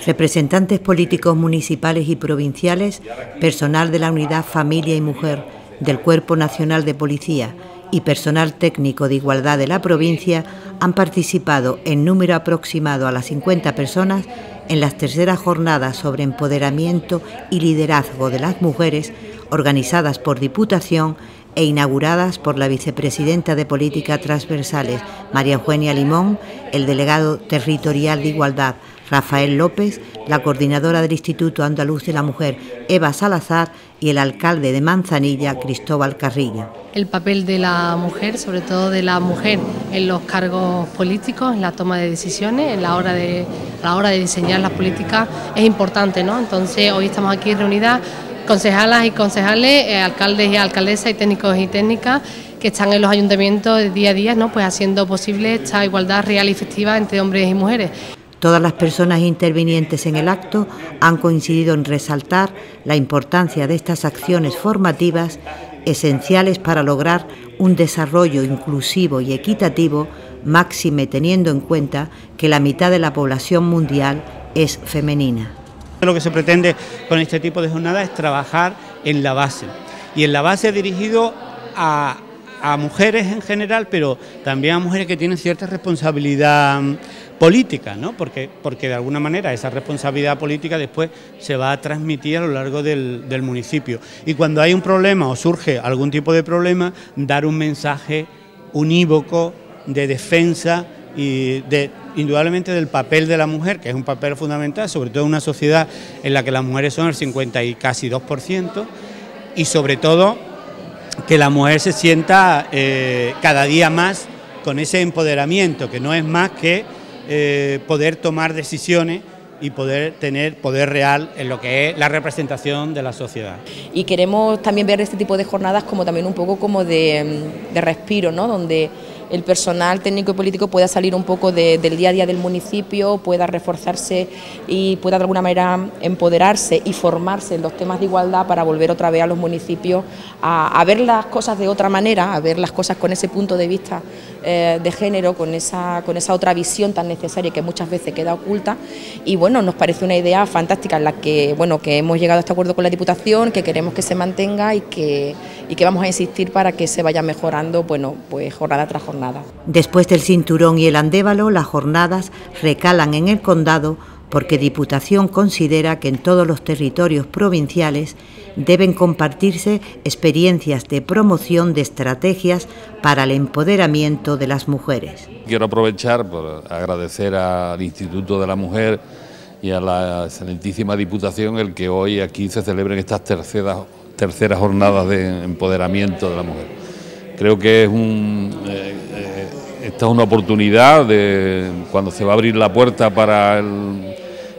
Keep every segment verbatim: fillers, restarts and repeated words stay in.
representantes políticos municipales y provinciales, personal de la Unidad Familia y Mujer del Cuerpo Nacional de Policía y personal técnico de igualdad de la provincia han participado en número aproximado a las cincuenta personas en las terceras jornadas sobre empoderamiento y liderazgo de las mujeres organizadas por Diputación e inauguradas por la vicepresidenta de Políticas Transversales, María Eugenia Limón, el delegado territorial de Igualdad, Rafael López, la coordinadora del Instituto Andaluz de la Mujer, Eva Salazar, y el alcalde de Manzanilla, Cristóbal Carrillo. El papel de la mujer, sobre todo de la mujer en los cargos políticos, en la toma de decisiones, en la hora de, a la hora de diseñar las políticas, es importante, ¿no? Entonces, hoy estamos aquí reunidas concejalas y concejales, eh, alcaldes y alcaldesas y técnicos y técnicas que están en los ayuntamientos de día a día, ¿no? Pues haciendo posible esta igualdad real y efectiva entre hombres y mujeres. Todas las personas intervinientes en el acto han coincidido en resaltar la importancia de estas acciones formativas esenciales para lograr un desarrollo inclusivo y equitativo, máxime teniendo en cuenta que la mitad de la población mundial es femenina. Lo que se pretende con este tipo de jornadas es trabajar en la base, y en la base dirigido a, a mujeres en general, pero también a mujeres que tienen cierta responsabilidad política, ¿no? Porque, porque de alguna manera esa responsabilidad política después se va a transmitir a lo largo del, del municipio. Y cuando hay un problema o surge algún tipo de problema, dar un mensaje unívoco de defensa y de, indudablemente, del papel de la mujer, que es un papel fundamental, sobre todo en una sociedad en la que las mujeres son el cincuenta y casi dos por ciento, y sobre todo que la mujer se sienta eh, cada día más con ese empoderamiento, que no es más que eh, poder tomar decisiones y poder tener poder real en lo que es la representación de la sociedad. Y queremos también ver este tipo de jornadas como también un poco como de, de respiro, ¿no? Donde el personal técnico y político pueda salir un poco de, del día a día del municipio, pueda reforzarse y pueda de alguna manera empoderarse y formarse en los temas de igualdad para volver otra vez a los municipios a, a ver las cosas de otra manera, a ver las cosas con ese punto de vista eh, de género, con esa, con esa otra visión tan necesaria que muchas veces queda oculta. Y bueno, nos parece una idea fantástica en la que, bueno, que hemos llegado a este acuerdo con la Diputación, que queremos que se mantenga y que, y que vamos a insistir para que se vaya mejorando, bueno, pues jornada tras jornada. Después del cinturón y el andévalo, las jornadas recalan en el condado porque Diputación considera que en todos los territorios provinciales deben compartirse experiencias de promoción de estrategias para el empoderamiento de las mujeres. Quiero aprovechar por agradecer al Instituto de la Mujer y a la excelentísima Diputación el que hoy aquí se celebren estas terceras, terceras jornadas de empoderamiento de la mujer. Creo que es un, eh, eh, esta es una oportunidad de cuando se va a abrir la puerta para el,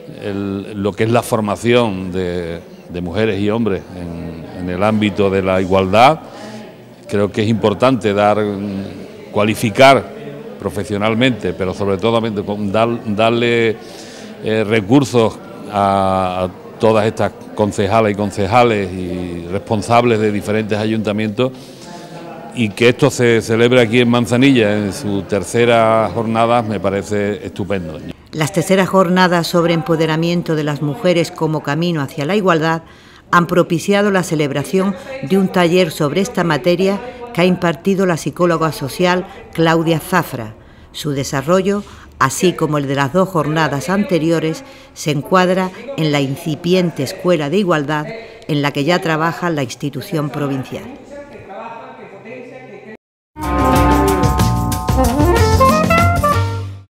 el, lo que es la formación de, de mujeres y hombres en, en el ámbito de la igualdad. Creo que es importante dar, cualificar profesionalmente, pero sobre todo dar, darle eh, recursos a, a todas estas concejalas y concejales y responsables de diferentes ayuntamientos, y que esto se celebre aquí en Manzanilla en su tercera jornada me parece estupendo. Las terceras jornadas sobre empoderamiento de las mujeres como camino hacia la igualdad han propiciado la celebración de un taller sobre esta materia que ha impartido la psicóloga social Claudia Zafra. Su desarrollo, así como el de las dos jornadas anteriores, se encuadra en la incipiente Escuela de Igualdad en la que ya trabaja la institución provincial.